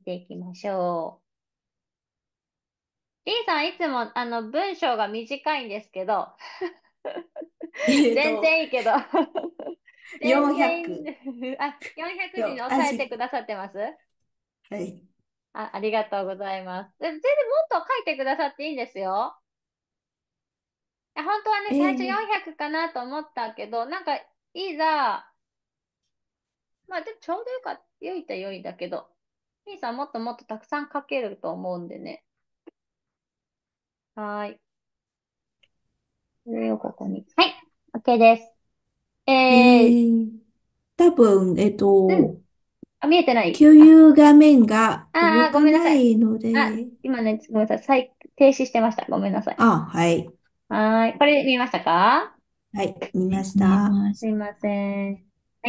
ていきましょう。リンさんいつも文章が短いんですけど、全えっと、 然いいけど、全然いいん 400。 で、あ、400字によ、あ、じ、 抑えてくださってます？ はい。 ありがとうございます。全然もっと書いてくださっていいんですよ。本当はね、最初え 400かなと思ったけど、なんか、いざ、まあ、でもちょうど良いっちゃ良いんだけど、リンさんもっともっとたくさん書けると思うんでね。はーい。それをここに。はい。OK です。 ー、多分、 うん。あ、見えてない？ 共有画面が動ごかめんなさい。 ないので、 今ね、ごめんなさい。停止してました。ごめんなさい。 あ、はい。 はーい。これ見えましたか？ はい、見まし見えた。 ます。すいません。はい。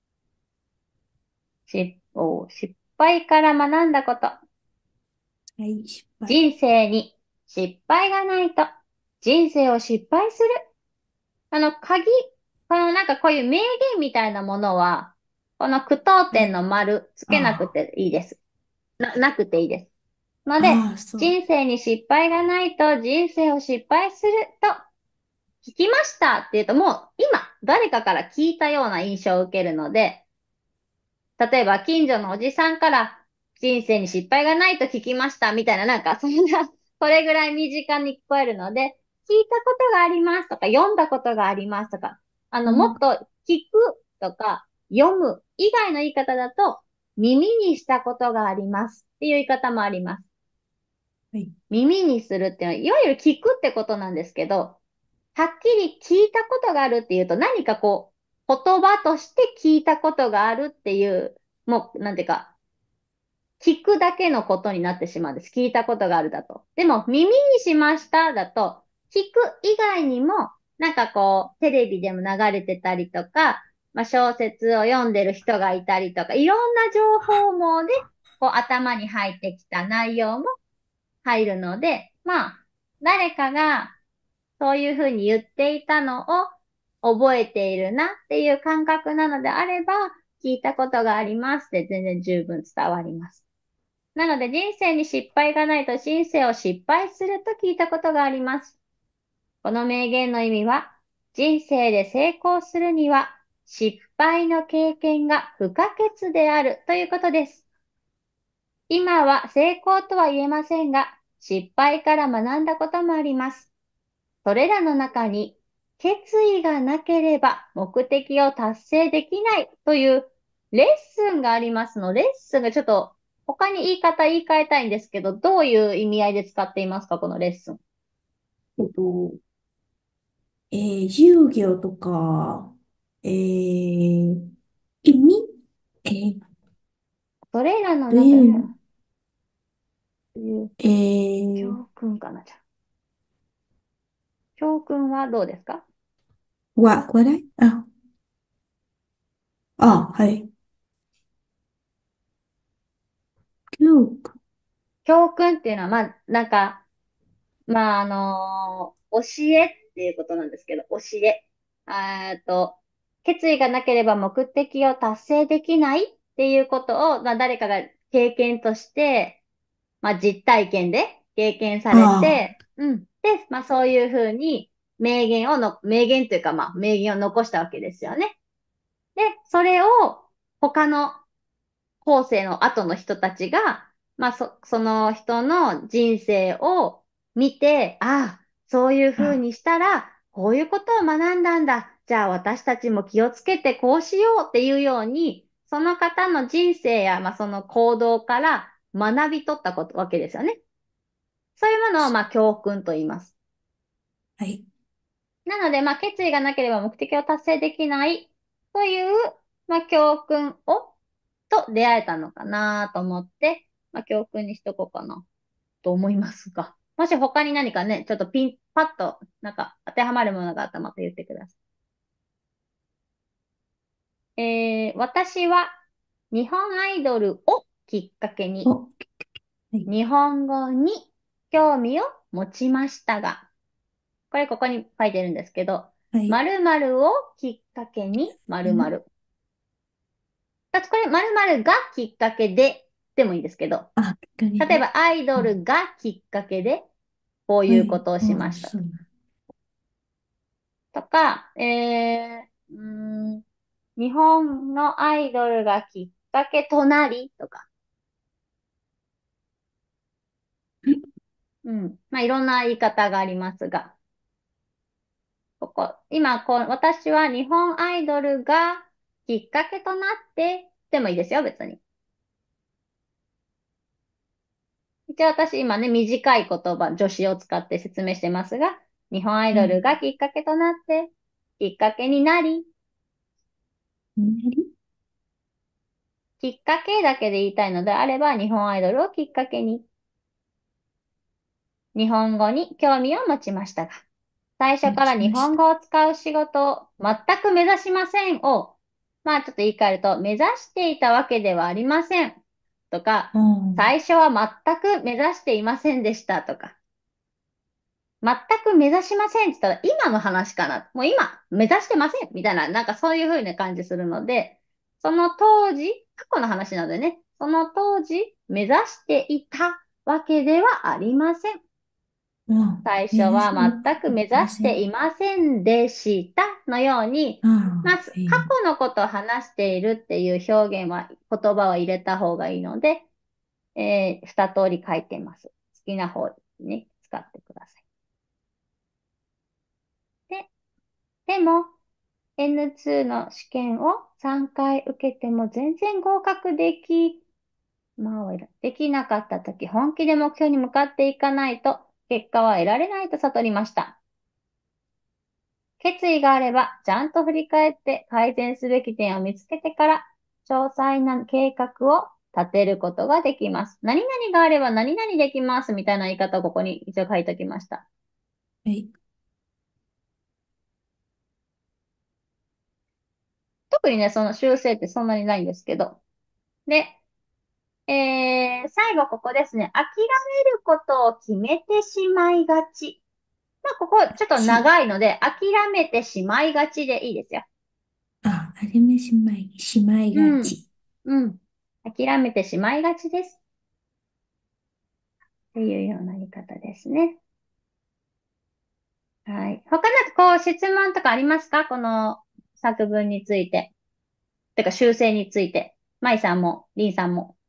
失敗から学んだこと。 はい、失敗。 人生に失敗がないと人生を失敗する。鍵、なんかこういう名言みたいなものは、この句読はい。 点の丸つけなくあていいです。なくていいです。ので、 あ、そう。 人生に失敗がないと人生を失敗すると聞きましたって言うともう今誰かから聞いたような印象を受けるので、例えば近所のおじさんから人生に失敗がないと聞きましたみたいななんかそんな、これぐらい身近に聞こえるので、聞いたことがありますとか読んだことがありますとか、もっと聞くとか読む以外の言い方だと耳にしたことがありますっていう言い方もあります。 はい。 耳にするっていうのは、いわゆる聞くってことなんですけど、はっきり聞いたことがあるっていうと何かこう、言葉として聞いたことがあるっていう、もう、なんていうか、聞くだけのことになってしまうんです。聞いたことがあるだと。でも、耳にしましただと、聞く以外にも、なんかこう、テレビでも流れてたりとか、まあ、小説を読んでる人がいたりとか、いろんな情報網で、こう、頭に入ってきた内容も入るので、まあ、誰かがそういうふうに言っていたのを覚えているなっていう感覚なのであれば、聞いたことがありますって全然十分伝わります。なので人生に失敗がないと人生を失敗すると聞いたことがあります。この名言の意味は、人生で成功するには失敗の経験が不可欠であるということです。今は成功とは言えませんが、失敗から学んだこともあります。それらの中に、決意がなければ目的を達成できないというレッスンがありますの。レッスンがちょっと他に言い換えたいんですけど、どういう意味合いで使っていますか、このレッスン。 えっと、授業とか、意味それらの中に、 という、えー、 教訓かな、じゃあ。教訓はどうですか？ 笑いはい。教科。 教訓っていうのは、教えっていうことなんですけど、教え。決意がなければ目的を達成できないっていうことを、まあ、誰かが経験として、まあ、実体験で経験されあて、うん。で、まあ、そういうふうに名言というか、まあ、名言を残したわけですよね。で、それを他の後世の後の人たちが、まあ、その人の人生を見て、ああ、そういうふうあ、 にしたら、こういうことを学んだんだ。じゃあ私たちも気をつけてこうしようっていうように、その方の人生や、まあ、その行動から学び取ったわけですよね。そういうものを、まあ、教訓と言います。 はい。 なので、まあ、決意がなければ目的を達成できないという、まあ、教訓と出会えたのかなと思って、まあ、教訓にしとこうかなと思いますが。もし他に何かね、ちょっとパッと、なんか当てはまるものがあったらまた言ってください。私は日本アイドルをきっかけにお、はい。 日本語に興味を持ちましたが、ここに書いてるんですけど、 はい。 〇〇をきっかけに〇 ん 〇。これ〇〇がきっかけで、 でもいいですけど、 あ、きっかけで。 例えばアイドうん。 ルがきっかけでこうはい。 いうことをしましたと。 そう。 とか、日本のアイドルがきっかけとなりとか、うん。まあ、いろんな言い方がありますが、今私は日本アイドルがきっかけとなってでもいいですよ、別に。一応私今ね、短い言葉、助詞を使って説明してますが、日本アイドルはい。 がきっかけとなって、きっかけになり、 なり。 きっかけだけで言いたいのであれば、日本アイドルをきっかけに、日本語に興味を持ちましたが、最初持から日ちました。 本語を使う仕事を全く目指しませんを、まあちょっと言い換えると、目指していたわけではありませんとか、 うん。 最初は全く目指していませんでしたとか、全く目指しませんって言ったら今の話かな。もう今目指してませんみたいな、なんかそういう風な感じするので、その当時、過去の話なのでね、その当時目指していたわけではありません。 うん。 最初目指はすわけ全く目指ではありません。 していませんでしたのように、 あまずあ、はい。 過去のことを話しているっていう表現は、言葉は入れた方がいいので、二通り書いてます。好きな方に使ってください。で、でも、N2 の試験を3回受けても全然合格できなかったとき、本気で目標に向かっていかないと、結果は得られないと悟りました。決意があれば、ちゃんと振り返って改善すべき点を見つけてから、詳細な計画を立てることができます。何々があれば何々できますみたいな言い方をここに一応書いておきました。 はい。 特にね、その修正ってそんなにないんですけど。で、最後ここですね。諦めることを決めてしまいがち。まあ、ここちょっとち。 長いので、諦めてしまいがちでいいですよ。 あ、あれめしまいがうん。 ち。 うん。諦めてしまいがちです。っていうような言い方ですね。はい。他なんかこう質問とかありますかこの作文について。てか修正について。舞さんも、りんさんも。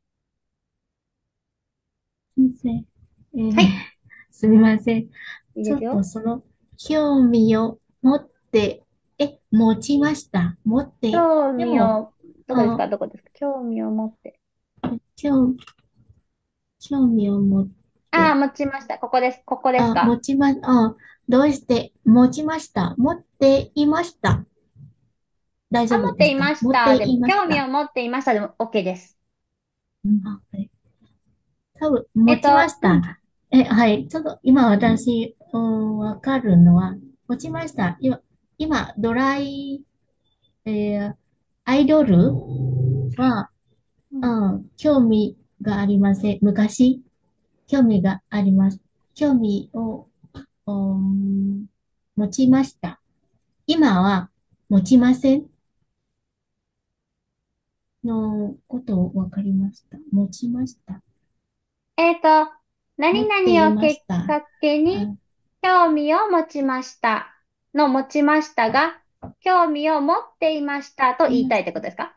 先生、 はい。 すみません。ちょっといいですよ。 その、興味を持って、持ちました。持って、 興でも、 味を、どこですあ、 かどこですか興味を持って。 興、興味を持っああ、 て、 持ちました。ここです。ここですかどうして持ちました。持っていました。大あ、 丈夫持っていですか？持ってました。でも、興味をいました。 持っていました。でも、OK です。うん。 あ、はい。多分、持ちましうん。 た。はい。ちょっと今私、わかるのは、持ちました。今、えーアイドルは、 うん。 興味がありません。昔、興味があります。興味を、持ちました。今は持ちませんのことをわかりました。持ちました。 えっと、何持ってい 々をきっました。 かけにあ、 興味を持ちましたの持ちましたが、興味を持っていましたと言いたいっていました。 ことですか？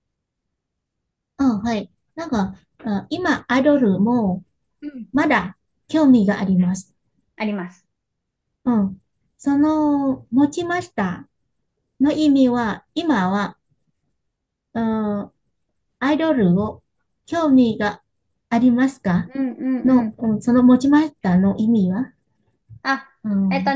はい。なんか、今、アイドルも、 うん。 まだ興味があります。 あります。 うん。その、持ちましたの意味は、今は、うん、アイドルを興味がありますかうんうんうの、 ん。 その持ちましたの意味は、 あ、 うん、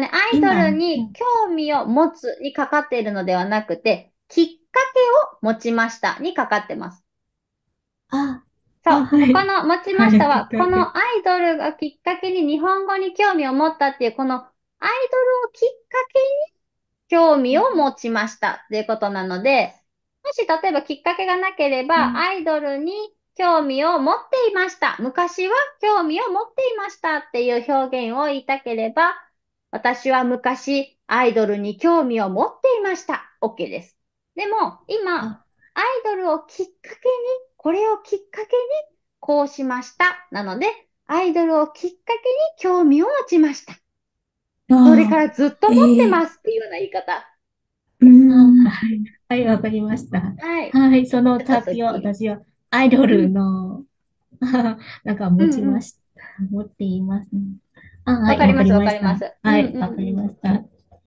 アイドル今、 に興味を持つにかかっているのではなくて、きっかけを持ちましたにかかってます。 あ、 そう。 はい。 この持ちはい、 ましたは、 きっかけ。 このアイドルがきっかけに日本語に興味を持ったっていう、このアイドルをきっかけに興味を持ちましたっていうことなので、もし例えばきっかけがなければ、 はい。 アイドルに興味を持っていました。昔は興味を持っていましたっていう表現を言いたければ、私は昔アイドルに興味を持っていました。OK です。でも、今、 あ、 アイドルをきっかけに、これをきっかけにこうしました。なので、アイドルをきっかけに興味を持ちました。それかああ、 らずっと持ってええますっていうような言い方うです。 ん。 はい。はい、わかりました。 はい。 はい、その片タッチを付私はアイドき。うルん。 の、なんかうんうん。 持っています。あ、はい、わかわかります、 りました。 わかります。うんはい、わかりうんうん。 ました。